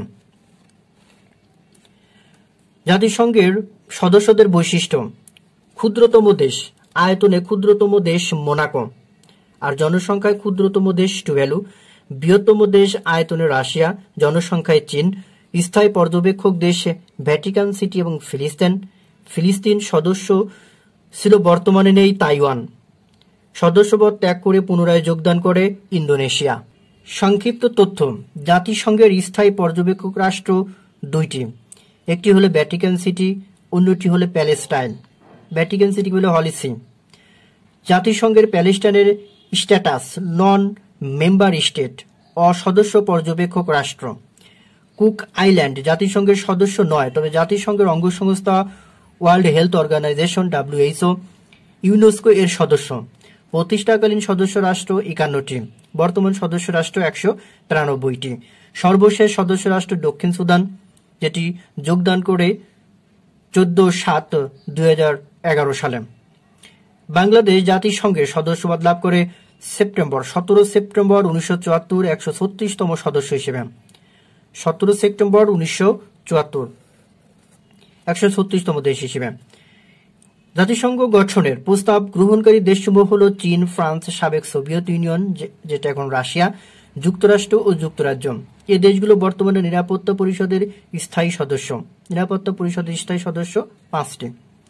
জাতিসংঘের সদস্যদের বৈশিষ্ট্য: ক্ষুদ্রতম দেশ, আয়তনে ক্ষুদ্রতম দেশ মোনাকো, আর জনসংখ্যায় ক্ষুদ্রতম দেশ টুভ্যালু। বৃহত্তম দেশ আয়তনে রাশিয়া, জনসংখ্যায় চীন। স্থায়ী পর্যবেক্ষক দেশ ভ্যাটিকান সিটি এবং ফিলিস্তিন। ফিলিস্তিন সদস্য ছিল, বর্তমানে নেই তাইওয়ান। সদস্যপদ ত্যাগ করে পুনরায় যোগদান করে ইন্দোনেশিয়া। সংক্ষিপ্ত তথ্য: জাতিসংঘের স্থায়ী পর্যবেক্ষক রাষ্ট্র দুইটি, একটি হলো ভ্যাটিকান সিটি, অন্যটি হলো প্যালেস্টাইন। ভ্যাটিকান সিটি হলো হলি সি। জাতিসংঘের প্যালেস্টাইনের স্ট্যাটাস নন মেম্বার স্টেট, অসদস্য পর্যবেক্ষক রাষ্ট্র। কুক আইল্যান্ড জাতিসংঘের সদস্য নয়, তবে জাতিসংঘের অঙ্গসংস্থা World Health Organization WHO, UNESCO এর সদস্য। প্রতিষ্ঠাকালীন সদস্য রাষ্ট্র একান্নটি, বর্তমান সদস্য রাষ্ট্র একশো তিরানব্বইটি। সর্বশেষ সদস্য রাষ্ট্র দক্ষিণ সুদান, যেটি যোগদান করে চোদ্দ সাত দুই হাজার এগারো সালে। বাংলাদেশ জাতিসংঘের সদস্যপদ লাভ করে সেপ্টেম্বর সতেরো সেপ্টেম্বর উনিশশো চুয়াত্তর একশো ছত্রিশতম সদস্য হিসেবে। সতেরো সেপ্টেম্বর উনিশশো চুয়াত্তর একশো ছত্রিশতম দেশ হিসেবে। জাতিসংঘ গঠনের প্রস্তাব গ্রহণকারী দেশসমূহ হল চীন, ফ্রান্স, সাবেক সোভিয়েত ইউনিয়ন যেটা এখন রাশিয়া, যুক্তরাষ্ট্র ও যুক্তরাজ্য। এই দেশগুলো বর্তমানে নিরাপত্তা পরিষদের স্থায়ী সদস্য। নিরাপত্তা পরিষদের স্থায়ী সদস্য পাঁচটি।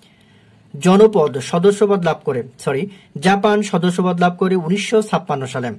জনপদ সদস্যপদ লাভ করে সরি জাপান সদস্যপদ লাভ করে উনিশশো ছাপ্পান্ন সালে।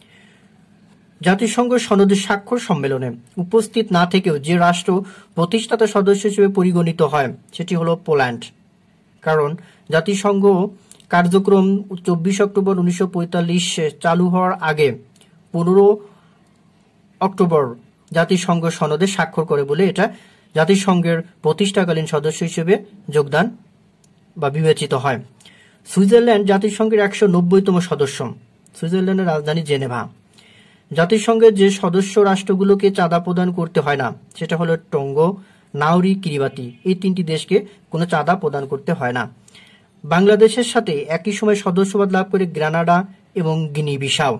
জাতিসংঘ সনদে স্বাক্ষর সম্মেলনে উপস্থিত না থেকেও যে রাষ্ট্র প্রতিষ্ঠাতা সদস্য হিসেবে পরিগণিত হয় সেটি হলো পোল্যান্ড। কারণ জাতিসংঘ কার্যক্রম চব্বিশ অক্টোবর উনিশশো পঁয়তাল্লিশ চালু হওয়ার আগে পনেরো অক্টোবর জাতিসংঘ সনদে স্বাক্ষর করে বলে এটা জাতিসংঘের প্রতিষ্ঠাকালীন সদস্য হিসেবে যোগদান বা বিবেচিত হয়। সুইজারল্যান্ড জাতিসংঘের একশো নব্বইতম সদস্য। সুইজারল্যান্ডের রাজধানী জেনেভা। জাতিসংঘের যে সদস্য রাষ্ট্রগুলোকে চাঁদা প্রদান করতে হয় না সেটা হলো টঙ্গো, নাউরি, কিরিবাতি। এই তিনটি দেশকে কোনো চাঁদা প্রদান করতে হয় না। বাংলাদেশের সাথে একই সময় সদস্যপদ লাভ করে গ্রানাডা এবং গিনি বিসাউ।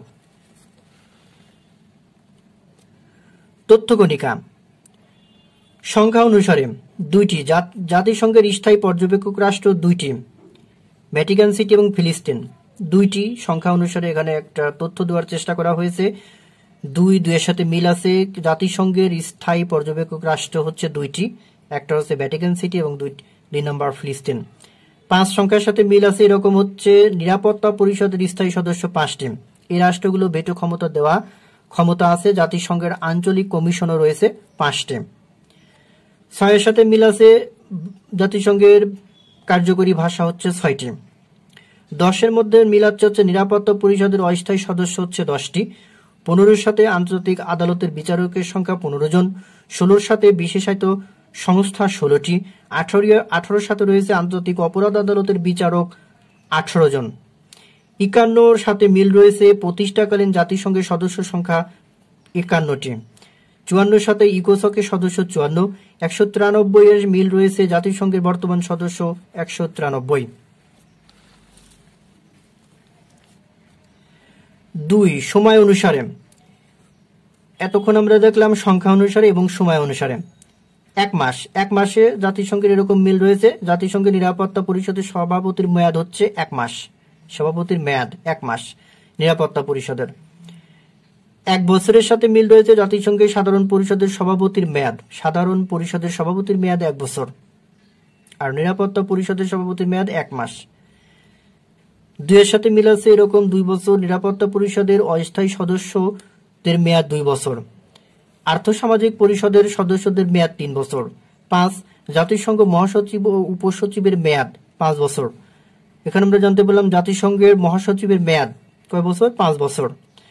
তথ্যকণিকা: সংখ্যা অনুসারে দুইটি, জাতিসংঘের স্থায়ী পর্যবেক্ষক রাষ্ট্র দুইটি, ভ্যাটিকান সিটি এবং ফিলিস্তিন দুইটি। সংখ্যা অনুসারে এখানে একটা তথ্য দেওয়ার চেষ্টা করা হয়েছে। দুই দুইয়ের সাথে মিল আছে। জাতিসংঘের স্থায়ী পর্যবেক্ষক রাষ্ট্র হচ্ছে দুইটি, একটা হচ্ছে ভ্যাটিকান সিটি এবং দুই নম্বর ফিলিস্তিন। পাঁচ সংখ্যার সাথে মিল আছে এরকম হচ্ছে নিরাপত্তা পরিষদের স্থায়ী সদস্য পাঁচটি। এই রাষ্ট্রগুলো ভেটো ক্ষমতা দেওয়া ক্ষমতা আছে। জাতিসংঘের আঞ্চলিক কমিশনও রয়েছে পাঁচটি। ছয়ের সাথে মিল আছে, জাতিসংঘের কার্যকরী ভাষা হচ্ছে ছয়টি। দশের মধ্যে মিল হচ্ছে নিরাপত্তা পরিষদের অস্থায়ী সদস্য হচ্ছে দশটি। পনেরোর সাথে আন্তর্জাতিক আদালতের বিচারকের সংখ্যা পনেরো জন। ষোলোর সাথে বিশেষায়িত সংস্থা ষোলোটি। আঠারো আঠারোর সাথে রয়েছে আন্তর্জাতিক অপরাধ আদালতের বিচারক আঠারো জন। একান্নর সাথে মিল রয়েছে প্রতিষ্ঠাকালীন জাতিসংঘের সদস্য সংখ্যা একান্নটি। চুয়ান্নর সাথে ইকোসকের সদস্য চুয়ান্ন। একশো তিরানব্বই এর মিল রয়েছে জাতিসংঘের বর্তমান সদস্য একশো তিরানব্বই। দুই, সময় অনুসারে। এতক্ষণ আমরা দেখলাম সংখ্যা অনুসারে এবং সময় অনুসারে। এক মাস এক মাসে জাতিসংঘের এরকম মিল রয়েছে। জাতিসংঘের নিরাপত্তা পরিষদের সভাপতির মেয়াদ হচ্ছে এক মাস। সভাপতির মেয়াদ এক মাস নিরাপত্তা পরিষদের। এক বছরের সাথে মিল রয়েছে জাতিসংঘের সাধারণ পরিষদের সভাপতির মেয়াদ। সাধারণ পরিষদের সভাপতির মেয়াদ এক বছর, আর নিরাপত্তা পরিষদের সভাপতির মেয়াদ এক মাস। দুইয়ের সাথে মিল আছে এরকম দুই বছর। নিরাপত্তা পরিষদের অস্থায়ী সদস্যদের মেয়াদ দুই বছর। আর্থসামাজিক পরিষদের সদস্যদের মেয়াদ তিন বছর। পাঁচ, জাতিসংঘ মহাসচিব ও উপসচিবের মেয়াদ পাঁচ বছর। এখানে আমরা জানতে পারলাম জাতিসংঘের মহাসচিবের মেয়াদ কয় বছর? পাঁচ বছর।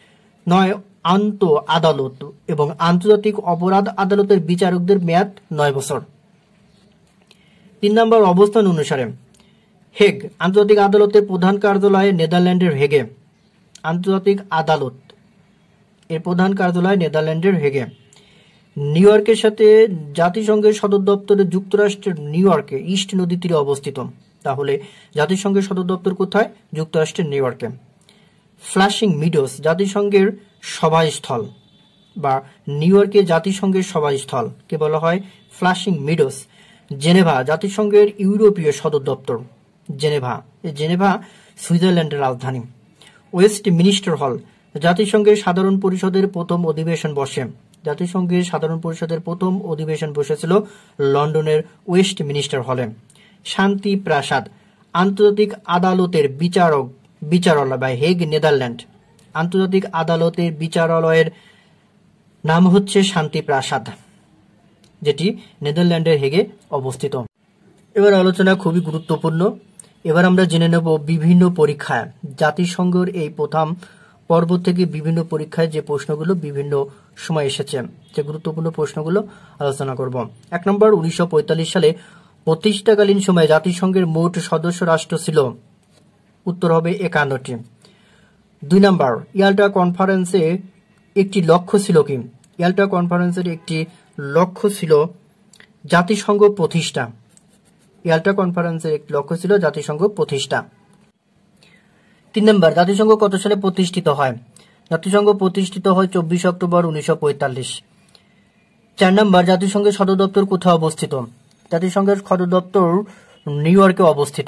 নয়, আন্ত আদালত এবং আন্তর্জাতিক অপরাধ আদালতের বিচারকদের মেয়াদ নয় বছর। তিন নম্বর অবস্থান অনুসারে হেগ আন্তর্জাতিক আদালতের প্রধান কার্যালয় নেদারল্যান্ডের হেগে। আন্তর্জাতিক আদালত এর প্রধান কার্যালয় নেদারল্যান্ডের হেগে। নিউ ইয়র্কের সাথে জাতিসংঘের সদর দপ্তর যুক্তরাষ্ট্রের নিউ ইয়র্কে ইস্ট নদী তীরে অবস্থিত। তাহলে জাতিসংঘের সদর দপ্তর কোথায়? যুক্তরাষ্ট্রের নিউ ইয়র্কে। ফ্লাশিং মিডোস জাতিসংঘের সভাস্থল বা নিউ ইয়র্কে জাতিসংঘের সভাস্থল কে বলা হয় ফ্লাশিং মিডোস। জেনেভা জাতিসংঘের ইউরোপীয় সদর দপ্তর। জেনেভা জেনেভা সুইজারল্যান্ডের রাজধানী। ওয়েস্ট মিনিস্টার হল জাতিসংঘের সাধারণ পরিষদের প্রথম অধিবেশন বসে। জাতিসংঘের সাধারণ পরিষদের প্রথম অধিবেশন বসেছিল লন্ডনের ওয়েস্ট মিনিস্টার হলে। শান্তি প্রাসাদ আন্তর্জাতিক আদালতের বিচারক বিচারালয় বা হেগ, নেদারল্যান্ড। আন্তর্জাতিক আদালতের বিচারালয়ের নাম হচ্ছে শান্তি প্রাসাদ, যেটি নেদারল্যান্ডের হেগে অবস্থিত। এবার আলোচনা খুবই গুরুত্বপূর্ণ। এবার আমরা জেনে নেব বিভিন্ন পরীক্ষায় জাতিসংঘের এই প্রথম পর্ব থেকে বিভিন্ন পরীক্ষায় যে প্রশ্নগুলো বিভিন্ন সময় এসেছে, যে গুরুত্বপূর্ণ প্রশ্নগুলো আলোচনা করব। এক নম্বর, উনিশশো পঁয়তাল্লিশ সালে প্রতিষ্ঠাকালীন সময়ে জাতিসংঘের মোট সদস্য রাষ্ট্র ছিল। উত্তর হবে একান্নটি। দুই নম্বর, ইয়াল্টা কনফারেন্সে একটি লক্ষ্য ছিল কি? ইয়াল্টা কনফারেন্সের একটি লক্ষ্য ছিল জাতিসংঘ প্রতিষ্ঠা। ইয়াল্টা কনফারেন্সের একটি লক্ষ্য ছিল জাতিসংঘ প্রতিষ্ঠা। তিন নম্বর, জাতিসংঘ কত সালে প্রতিষ্ঠিত হয়? জাতিসংঘ প্রতিষ্ঠিত হয় চব্বিশে অক্টোবর উনিশশো পঁয়তাল্লিশ। চার নম্বর, জাতিসংঘের সদর দপ্তর কোথায় অবস্থিত? জাতিসংঘের সদর দপ্তর নিউ ইয়র্কে অবস্থিত।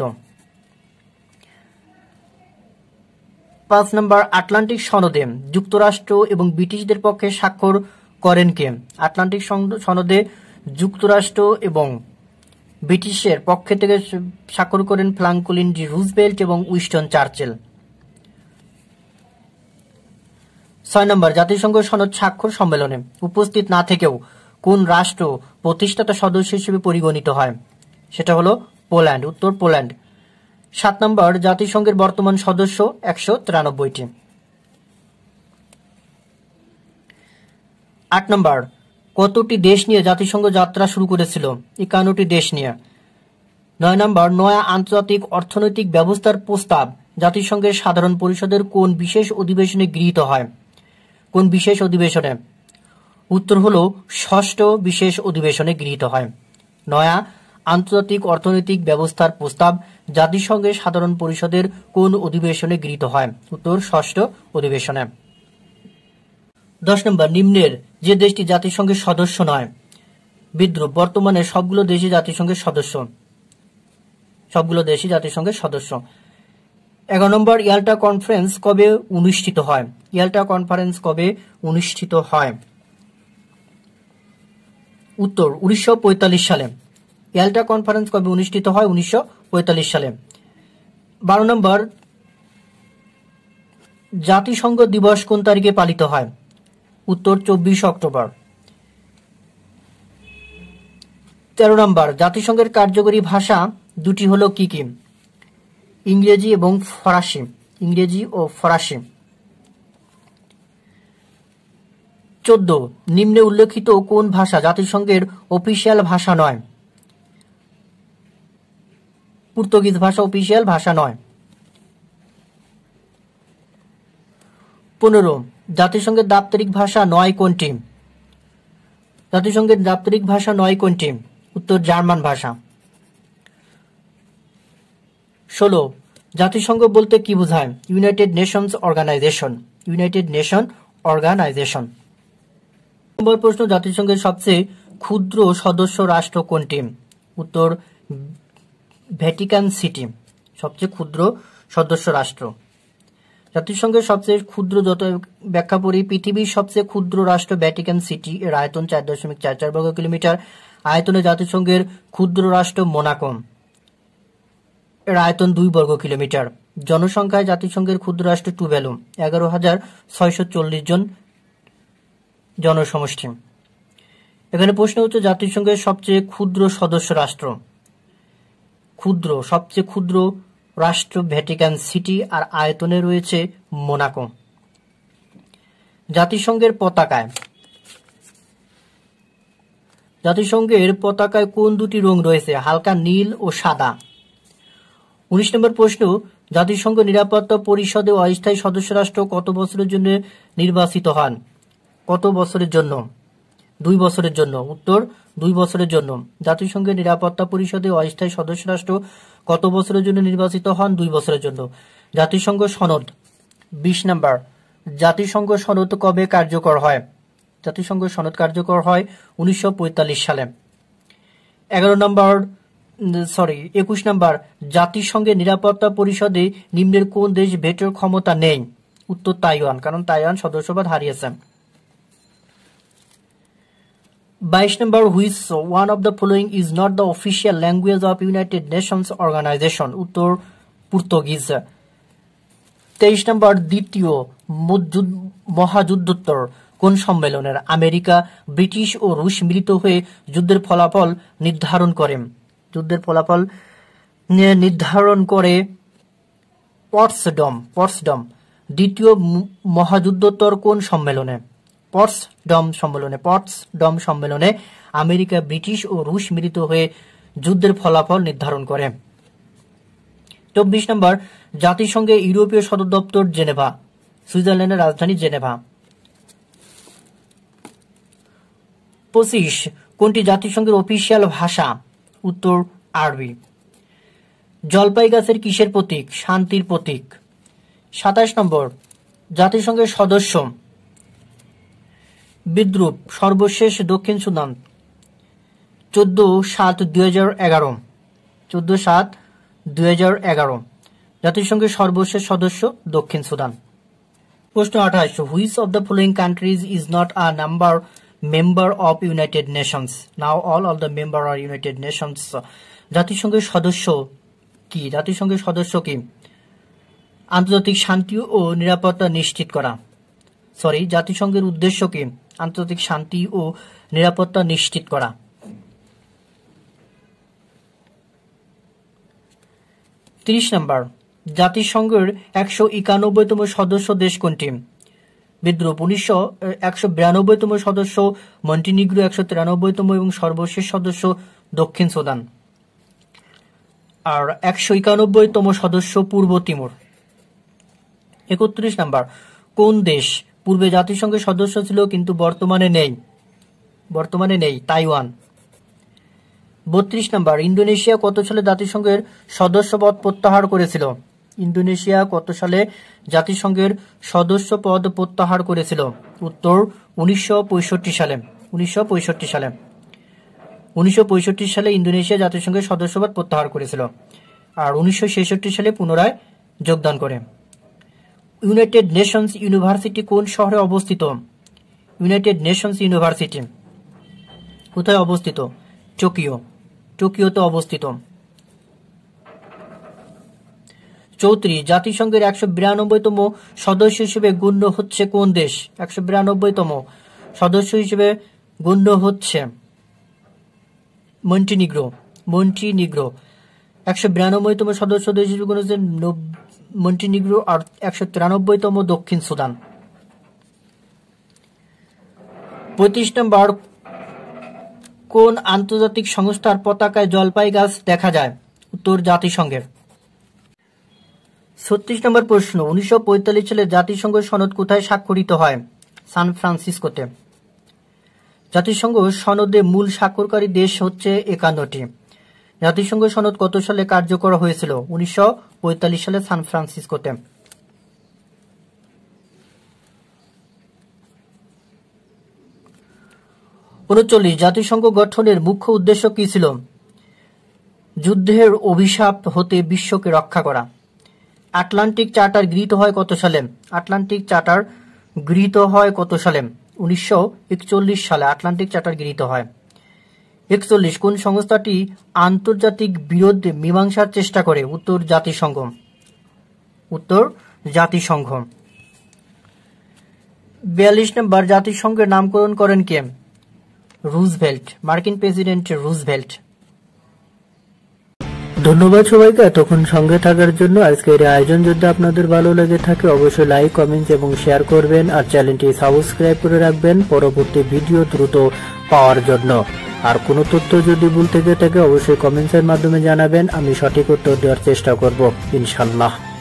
পাঁচ নম্বর, আটলান্টিক সনদে যুক্তরাষ্ট্র এবং ব্রিটিশদের পক্ষে স্বাক্ষর করেন কে? আটলান্টিক সনদে যুক্তরাষ্ট্র এবং ব্রিটিশের পক্ষে থেকে স্বাক্ষর করেন ফ্রাঙ্কলিন ডি রুজভেল্ট এবং উইনস্টন চার্চিল। ছয় নম্বর, জাতিসংঘ সনদ স্বাক্ষর সম্মেলনে উপস্থিত না থেকেও কোন রাষ্ট্র প্রতিষ্ঠাতা সদস্য হিসেবে পরিগণিত হয়? সেটা হলো পোল্যান্ড। উত্তর পোল্যান্ড। সাত নম্বর, জাতিসংঘের বর্তমান সদস্য একশো তিরানব্বইটি। আট নম্বর, কতটি দেশ নিয়ে জাতিসংঘ যাত্রা শুরু করেছিল? একান্নটি দেশ নিয়ে। নয় নম্বর, নয়া আন্তর্জাতিক অর্থনৈতিক ব্যবস্থার প্রস্তাব জাতিসংঘের সাধারণ পরিষদের কোন বিশেষ অধিবেশনে গৃহীত হয়? কোন বিশেষ অধিবেশনে? উত্তর হলো ষষ্ঠ বিশেষ অধিবেশনে গৃহীত হয়। নয়া আন্তর্জাতিক অর্থনৈতিক ব্যবস্থার প্রস্তাব জাতিসংঘের সাধারণ পরিষদের কোন অধিবেশনে গৃহীত হয়? উত্তর ষষ্ঠ অধিবেশনে। দশ নম্বর, নিম্নের যে দেশটি জাতিসংঘের সদস্য নয়? বিদ্রুপ। বর্তমানে সবগুলো দেশই জাতিসংঘের সদস্য। সবগুলো দেশই জাতিসংঘের সদস্য। এগারো নম্বর, ইয়াল্টা কনফারেন্স কবে অনুষ্ঠিত হয়? ইয়াল্টা কনফারেন্স কবে অনুষ্ঠিত হয়? উত্তর উনিশশো পঁয়তাল্লিশ সালে। ইয়াল্টা কনফারেন্স কবে অনুষ্ঠিত হয়? উনিশশো পঁয়তাল্লিশ সালে। বারো নম্বর, জাতিসংঘ দিবস কোন তারিখে পালিত হয়? উত্তর চব্বিশে অক্টোবর। তেরো নম্বর, জাতিসংঘের কার্যকরী ভাষা দুটি হলো কি কি? ইংরেজি এবং ফরাসি। ইংরেজি ও ফরাসি। চোদ্দ, নিম্নে উল্লেখিত কোন ভাষা জাতিসংঘের অফিসিয়াল ভাষা নয়? পর্তুগিজ ভাষা অফিসিয়াল ভাষা নয়। পনেরো, জাতিসংঘের দাপ্তরিক ভাষা নয় কোনটি? জাতিসংঘের দাপ্তরিক ভাষা নয় কোনটি? উত্তর জার্মান ভাষা। ষোলো, জাতিসংঘ বলতে কি বোঝায়? United Nations Organisation. United Nation Organisation. Number প্রশ্ন, জাতিসংঘের সবচেয়ে ক্ষুদ্র সদস্য রাষ্ট্র কোনটি? উত্তর ভ্যাটিকান সিটি। সবচেয়ে ক্ষুদ্র সদস্য রাষ্ট্র। জাতিসংঘের সবচেয়ে ক্ষুদ্র, যত ব্যাখ্যা করি, পৃথিবীর সবচেয়ে ক্ষুদ্র রাষ্ট্র ভ্যাটিকান সিটি। এর আয়তন চার দশমিক চার চার বর্গ কিলোমিটার। আয়তনে জাতিসংঘের ক্ষুদ্র রাষ্ট্র মোনাকো। এর আয়তন দুই বর্গ কিলোমিটার। জনসংখ্যায় জাতিসংঘের ক্ষুদ্র রাষ্ট্র টুভ্যালু, এগারো হাজার ছয়শ চল্লিশ জন জনসমষ্টি। এখানে প্রশ্ন হচ্ছে জাতিসংঘের সবচেয়ে ক্ষুদ্র সদস্য রাষ্ট্র। ক্ষুদ্র সবচেয়ে ক্ষুদ্র রাষ্ট্র ভ্যাটিকান সিটি আর আয়তনে রয়েছে মোনাকো। জাতিসংঘের পতাকায় জাতিসংঘের পতাকায় কোন দুটি রং রয়েছে? হালকা নীল ও সাদা। উনিশ নম্বর প্রশ্ন, জাতিসংঘ নিরাপত্তা পরিষদে অস্থায়ী সদস্য রাষ্ট্র কত বছরের জন্য নির্বাচিত হন? কত বছরের জন্য? দুই বছরের জন্য। উত্তর দুই বছরের জন্য। জাতিসংঘের নিরাপত্তা পরিষদে অস্থায়ী সদস্য রাষ্ট্র কত বছরের জন্য নির্বাচিত হন? দুই বছরের জন্য। জাতিসংঘ সনদ। বিশ নাম্বার, জাতিসংঘ সনদ কবে কার্যকর হয়? জাতিসংঘ সনদ কার্যকর হয় উনিশশো পঁয়তাল্লিশ সালে। এগারো নম্বর সরি একুশ নাম্বার, জাতিসংঘের নিরাপত্তা পরিষদে নিম্নের কোন দেশ ভেটোর ক্ষমতা নেই? উত্তর তাইওয়ান, কারণ তাইওয়ান সদস্যপদ হারিয়েছে। বাইশ number, which one of the following is not the official language of United Nations Organisation? উত্তর পর্তুগিজ। তেইশ নম্বর, দ্বিতীয় মহাযুদ্ধোত্তর কোন সম্মেলনের? আমেরিকা, ব্রিটিশ ও রুশ মিলিত হয়ে যুদ্ধের ফলাফল নির্ধারণ করে। যুদ্ধের ফলাফল নির্ধারণ করে পটসডম পটসডম দ্বিতীয় মহাযুদ্ধোত্তর কোন সম্মেলনে? পটসডম সম্মেলনে। পটসডম সম্মেলনে আমেরিকা, ব্রিটিশ ও রুশ মিলিত হয়ে যুদ্ধের ফলাফল নির্ধারণ করে। চব্বিশ নম্বর, জাতিসংঘে ইউরোপীয় সদর দপ্তর জেনেভা। সুইজারল্যান্ডের রাজধানী জেনেভা। পঁচিশ, কোনটি জাতিসংঘের অফিসিয়াল ভাষা? উত্তর আরবি। জলপাই গাছের কিসের প্রতীক? শান্তির প্রতীক। সাতাশ নম্বর, জাতিসংঘের সদস্য বিদ্রুপ সর্বশেষ দক্ষিণ সুদান চোদ্দ সাত দুই হাজার এগারো চোদ্দ সাত দুই হাজার এগারো জাতিসংঘের সর্বশেষ সদস্য দক্ষিণ সুদান। প্রশ্ন আঠাশ, which of the following countries is not a number member of United Nations? Now all of the member are United Nations. জাতিসংঘের সদস্য কি? জাতিসংঘের সদস্য কি? আন্তর্জাতিক শান্তি ও নিরাপত্তা নিশ্চিত করা। সরি জাতিসংঘের উদ্দেশ্য কি? আন্তর্জাতিক শান্তি ও নিরাপত্তা নিশ্চিত করা। তিরিশ নম্বর, জাতিসংঘের একশো একানব্বইতম সদস্য দেশ কোনটি? বিদ্রুপ। উনিশশো একশো বিরানব্বইতম সদস্য মন্টিনিগ্রো, একশো তিরানব্বইতম এবং সর্বশেষ সদস্য দক্ষিণ সুদান। আর একশো একানব্বইতম সদস্য পূর্ব তিমুর। একত্রিশ নাম্বার, কোন দেশ পূর্বে জাতিসংঘের সদস্য ছিল কিন্তু বর্তমানে নেই? বর্তমানে নেই তাইওয়ান। বত্রিশ নাম্বার, ইন্দোনেশিয়া কত সালে জাতিসংঘের সদস্যপদ প্রত্যাহার করেছিল? ইন্দোনেশিয়া কত সালে জাতিসংঘের সদস্যপদ প্রত্যাহার করেছিল? উত্তর উনিশশো পঁয়ষট্টি সালে। উনিশশো পঁয়ষট্টি সালে উনিশশো পঁয়ষট্টি সালে ইন্দোনেশিয়া জাতিসংঘের সদস্যপদ প্রত্যাহার করেছিল আর উনিশশো ছেষট্টি সালে পুনরায় যোগদান করে। ইউনাইটেড নেশনস ইউনিভার্সিটি কোন শহরে অবস্থিত? ইউনাইটেড নেশনস ইউনিভার্সিটি কোথায় অবস্থিত? টোকিও। টোকিওতে অবস্থিত। চৌত্রিশ, জাতিসংঘের একশো বিরানব্বইতম সদস্য হিসেবে গণ্য হচ্ছে কোন দেশ? একশো বিরানব্বইতম সদস্য হিসেবে গণ্য হচ্ছে মন্টিনিগ্রো। মন্টিনিগ্রো একশো বিরানব্বইতম সদস্য দেশ হিসেবে গণ্য হচ্ছে মন্টিনিগ্রো আর একশো তিরানব্বইতম দক্ষিণ সুদান। পঁয়ত্রিশ নম্বর, কোন আন্তর্জাতিক সংস্থার পতাকায় জলপাই গাছ দেখা যায়? উত্তর জাতিসংঘের। ছত্রিশ নম্বর প্রশ্ন, উনিশশো পঁয়তাল্লিশ সালে জাতিসংঘ সনদ কোথায় স্বাক্ষরিত হয়? সান ফ্রান্সিসকোতে। জাতিসংঘ সনদে মূল স্বাক্ষরকারী দেশ হচ্ছে একান্নটি। জাতিসংঘ সনদ কত সালে কার্যকর হয়েছিল? উনিশশো পঁয়তাল্লিশ সালে সান ফ্রান্সিসকোতে। উনচল্লিশ, জাতিসংঘ গঠনের মুখ্য উদ্দেশ্য কি ছিল? যুদ্ধের অভিশাপ হতে বিশ্বকে রক্ষা করা। আটলান্টিক চার্টার গৃহীত হয় কত সালে? আটলান্টিক চার্টার গৃহীত হয় কত সালে? উনিশশো একচল্লিশ সালে আটলান্টিক চার্টার গৃহীত হয়। একচল্লিশ, কোন সংস্থাটি আন্তর্জাতিক বিরোধ মীমাংসার চেষ্টা করে? উত্তর জাতিসংঘ। উত্তর জাতিসংঘ। বিয়াল্লিশ নম্বর, জাতিসংঘের নামকরণ করেন কে? রুজভেল্ট, মার্কিন প্রেসিডেন্ট রুজভেল্ট। ধন্যবাদ সবাইকে এতক্ষণ সঙ্গে থাকার জন্য। আজকের এই আয়োজন যদি আপনাদের ভালো লেগে থাকে অবশ্যই লাইক, কমেন্ট এবং শেয়ার করবেন, আর চ্যানেলটি সাবস্ক্রাইব করে রাখবেন পরবর্তী ভিডিও দ্রুত পাওয়ার জন্য। আর কোনো তথ্য যদি ভুল থেকে থাকে অবশ্যই কমেন্টসের মাধ্যমে জানাবেন, আমি সঠিক উত্তর দেওয়ার চেষ্টা করব ইনশাল্লাহ।